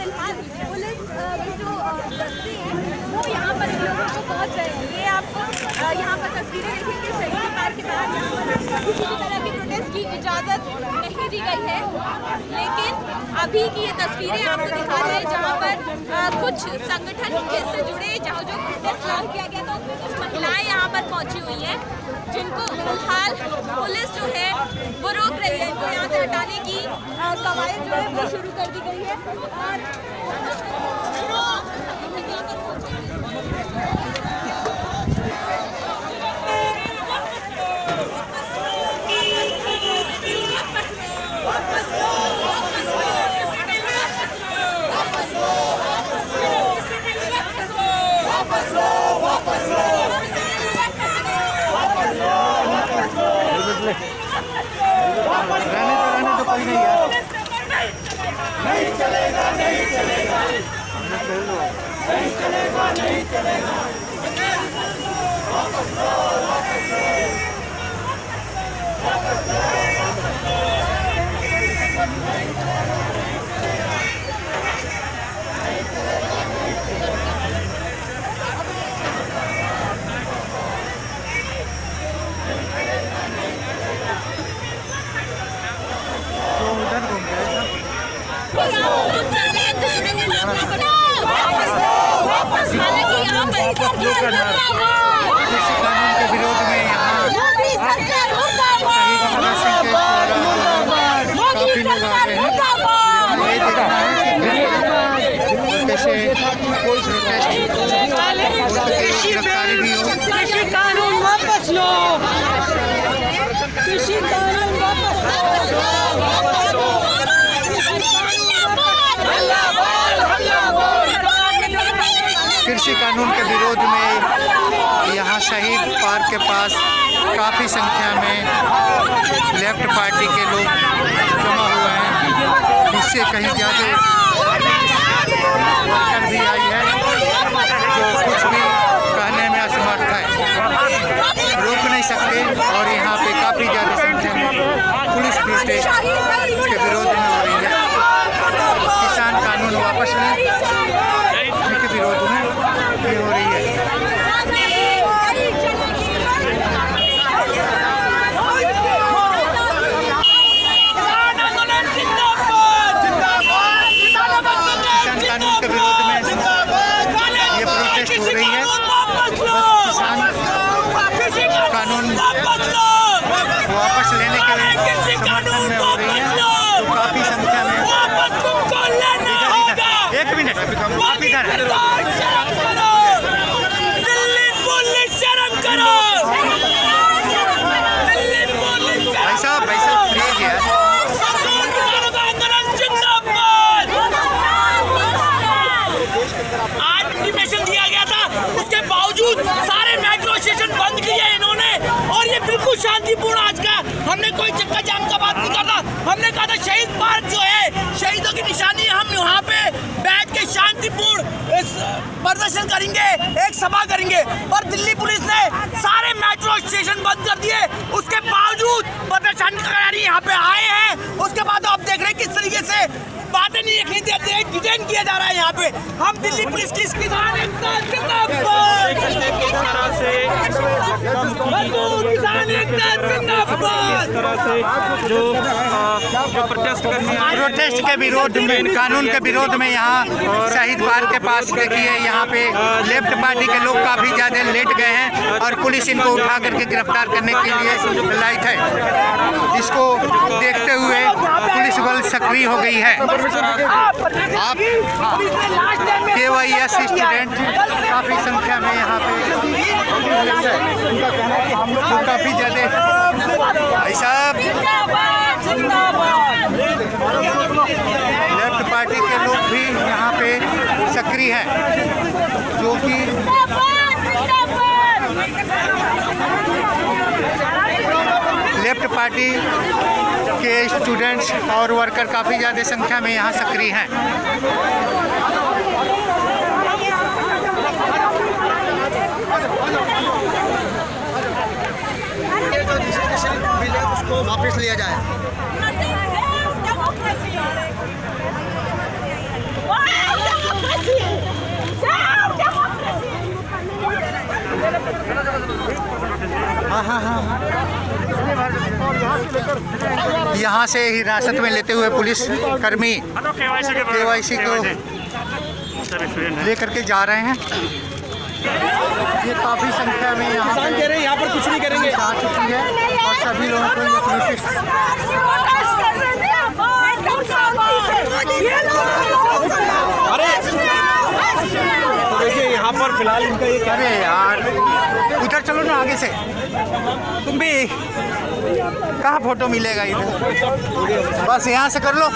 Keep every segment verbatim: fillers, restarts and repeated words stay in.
फिलहाल पुलिस की जो दस्ते हैं वो यहाँ पर लोगों को पहुँच रहे हैं। ये आपको यहाँ पर तस्वीरें देखेंगे शहीद पार्क के बाहर, यहाँ पर किसी भी तरह की प्रोटेस्ट की इजाज़त नहीं दी गई है। लेकिन अभी की ये तस्वीरें आपको दिखा रहे हैं जहाँ पर आ, कुछ संगठन से जुड़े जहाँ जो प्रोटेस्ट लॉन्च किया गया था उसमें कुछ महिलाएं यहाँ पर पहुँची हुई हैं, जिनको फिलहाल पुलिस जो है वो रोक रही है। इनको यहाँ से हटाने की कवायद जो है वो शुरू कर दी गई है। और रहने तो रहने तो कोई नहीं यार, नहीं चलेगा नहीं चलेगा नहीं चलेगा नहीं चलेगा वापस लो वापस लो वापस लो कृषि कानून के विरोध में यहाँ शहीद भगत सिंह के द्वारा काफी लोग आ रहे हैं। ये देखना है कि कैसे प्रोटेस्ट गिरफ्तारी भी हो। कृषि कानून वापस लो, कृषि कानून वापस लो। कृषि कानून के विरोध में यहाँ शहीद पार्क के पास काफ़ी संख्या में लेफ्ट पार्टी के लोग जमा हुए हैं, जिससे कहीं ज़्यादा वर्कर भी आई है जो कुछ भी कहने में असमर्थ है, रोक नहीं सकते। और यहाँ पे काफ़ी ज़्यादा संख्या में पुलिस प्रोटेस्ट के विरोध में हो रही है। किसान कानून वापस लें के विरोध में ये हो रही है। किसान कानून के विरोध में ये प्रोटेस्ट हो रही है। किसान कानून वापस लेने के समर्थन में हो रही है, तो काफी संख्या में। एक मिनट, अभी हम आप इधर हैं। दिल्ली पुलिस शर्म करो, दिल्ली पुलिस भाई साहब भाई साहब प्लीज यार। आज इंटीमेशन दिया गया था, उसके बावजूद सारे मेट्रो स्टेशन बंद किए इन्होंने। और ये बिल्कुल शांतिपूर्ण आज का, हमने कोई चक्का जाम का बात नहीं करता। हमने कहा था शहीद पार्क जो है शहीदों की निशानी, हम यहाँ पे बैठ के शांतिपूर्ण प्रदर्शन करेंगे, एक सभा करेंगे। और दिल्ली पुलिस ने सारे मेट्रो स्टेशन बंद कर दिए, उसके बावजूद प्रदर्शनकारी यहाँ पे आए हैं। उसके बाद आप देख रहे हैं किस तरीके से बातें नहीं रखनी देते, डिटेन किया जा रहा है यहाँ पे। हम दिल्ली पुलिस की किसान एकता जिंदाबाद, किसान एकता जिंदाबाद। जो जो प्रोटेस्ट करने प्रोटेस्ट के विरोध में, कानून के विरोध में यहाँ शहीद पार्क के पास देखिए, यहाँ पे लेफ्ट पार्टी के लोग काफ़ी ज़्यादा लेट गए हैं और पुलिस इनको उठा करके गिरफ्तार करने के लिए लायक है। इसको देखते हुए पुलिस बल सक्रिय हो गई है। आप के वाई एस स्टूडेंट काफ़ी संख्या में यहाँ पे काफ़ी ज़्यादा भाई साहब लेफ्ट पार्टी के लोग भी यहाँ पे सक्रिय हैं, जो कि लेफ्ट पार्टी के स्टूडेंट्स और वर्कर काफ़ी ज़्यादा संख्या में यहाँ सक्रिय हैं। उसको वापस लिया जाए। हाँ हाँ हाँ यहाँ से हिरासत में लेते हुए पुलिस कर्मी केवाईसी को लेकर के जा रहे हैं। ये काफ़ी संख्या में यहाँ पे कह रहे हैं यहाँ पर कुछ नहीं करेंगे आ चुकी है और सभी लोगों को ये नोटिस अरे तो देखिए यहाँ पर फिलहाल इनका ये अरे यार उधर चलो ना आगे से, तुम भी कहाँ फोटो मिलेगा इधर, बस यहाँ से कर लो।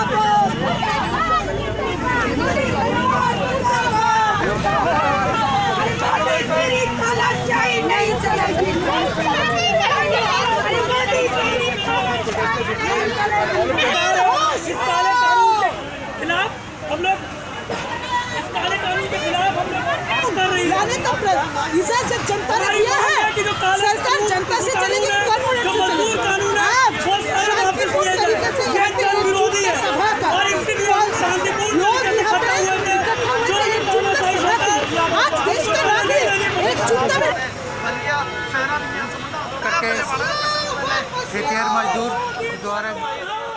हम लोग इस काले कानून के खिलाफ हम लोग कर रही है। तो जब जनता ने दिया है, सरकार जनता से चलेगी, कानून शांतिपूर्ण तरीके से विरोधी है सभा का और इसके लिए शांतिपूर्ण लोग यहाँ पे इकट्ठा हुए थे, एकजुटता सभा की। आज देश के नागरिक एकजुटता में करके खेतिहर मजदूर द्वारा